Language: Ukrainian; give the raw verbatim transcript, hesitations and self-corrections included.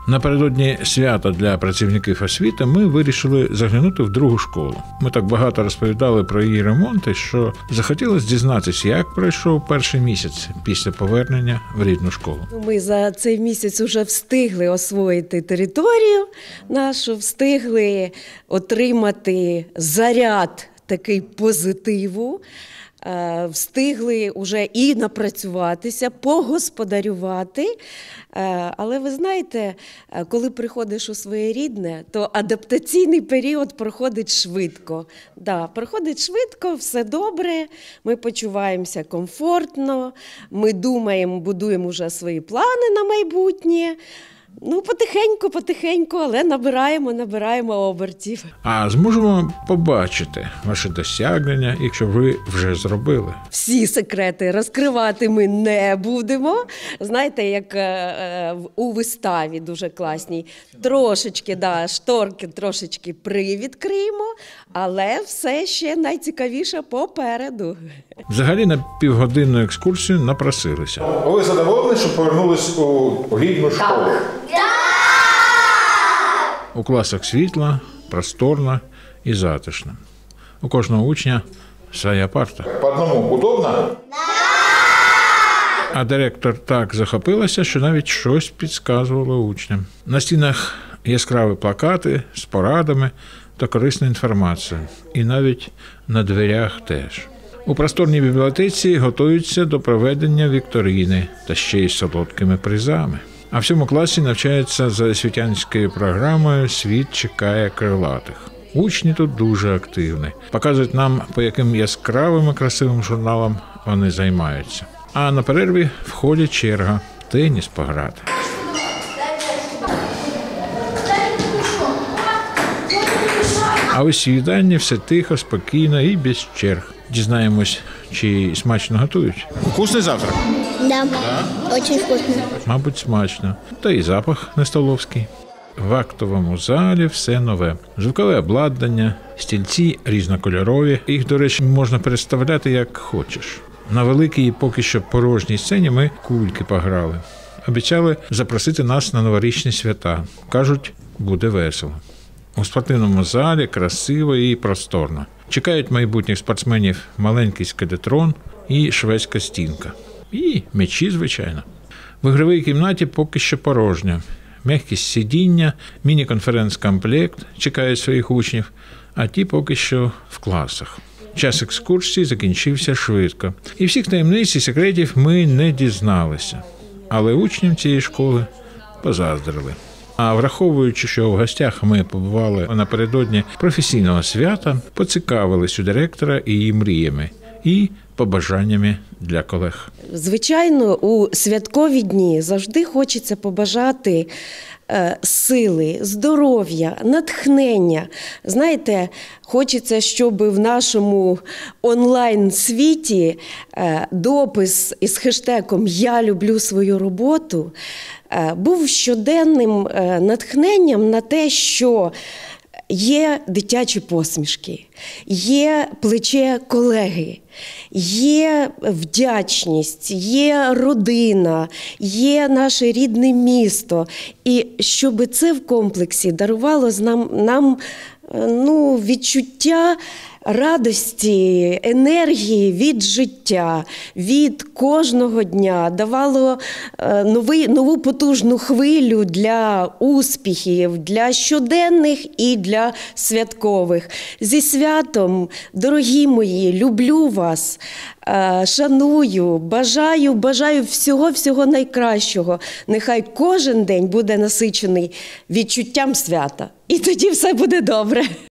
Напередодні свята для працівників освіти ми вирішили заглянути в другу школу. Ми так багато розповідали про її ремонти, що захотілося дізнатися, як пройшов перший місяць після повернення в рідну школу. Ми за цей місяць вже встигли освоїти територію нашу, встигли отримати заряд такий позитиву, встигли вже і напрацюватися, погосподарювати. Але ви знаєте, коли приходиш у своє рідне, то адаптаційний період проходить швидко. Да, проходить швидко, все добре, ми почуваємося комфортно, ми думаємо, будуємо вже свої плани на майбутнє. Ну, потихеньку, потихеньку, але набираємо, набираємо обертів. А зможемо побачити ваші досягнення, якщо ви вже зробили? Всі секрети розкривати ми не будемо. Знаєте, як е, у виставі дуже класній. Трошечки, да, шторки трошечки привідкриємо, але все ще найцікавіше попереду. Взагалі на півгодинну екскурсію напросилися. Ви задоволені, що повернулись у рідну школу? У класах світла, просторно і затишно. У кожного учня своя парта. По одному удобно? А директор так захопилася, що навіть щось підказувала учням. На стінах яскраві плакати з порадами та корисною інформацією. І навіть на дверях теж. У просторній бібліотеці готуються до проведення вікторини та ще й солодкими призами. А в цьому класі навчаються за освітянською програмою «Світ чекає крилатих». Учні тут дуже активні. Показують нам, по яким яскравим і красивим журналам вони займаються. А на перерві входить черга – теніс пограти. А ось свідання все тихо, спокійно і без черг. Дізнаємось, чи смачно готують. Вкусний завтрак? Да, да? Очень вкусно. Мабуть, смачно. Та і запах не столовський. В актовому залі все нове. Звукове обладнання, стільці різнокольорові. Їх, до речі, можна переставляти як хочеш. На великій поки що порожній сцені ми кульки пограли. Обіцяли запросити нас на новорічні свята. Кажуть, буде весело. У спортивному залі красиво і просторно. Чекають майбутніх спортсменів маленький скелетрон і шведська стінка. І м'ячі, звичайно. В ігровій кімнаті поки що порожньо. М'якість сидіння, міні-конференц-комплект чекають своїх учнів, а ті поки що в класах. Час екскурсії закінчився швидко. І всіх таємниць і секретів ми не дізналися. Але учням цієї школи позаздрили. А враховуючи, що в гостях ми побували напередодні професійного свята, поцікавились у директора і її мріями, і побажаннями для колег. Звичайно, у святкові дні завжди хочеться побажати е, сили, здоров'я, натхнення. Знаєте, хочеться, щоб в нашому онлайн-світі е, допис із хештегом «Я люблю свою роботу» е, був щоденним е, натхненням на те, що є дитячі посмішки, є плече колеги, є вдячність, є родина, є наше рідне місто. І щоб це в комплексі дарувало нам, нам ну, відчуття радості, енергії від життя, від кожного дня, давало новий, нову потужну хвилю для успіхів, для щоденних і для святкових. Зі святом, дорогі мої, люблю вас, шаную, бажаю, бажаю всього-всього найкращого. Нехай кожен день буде насичений відчуттям свята. І тоді все буде добре.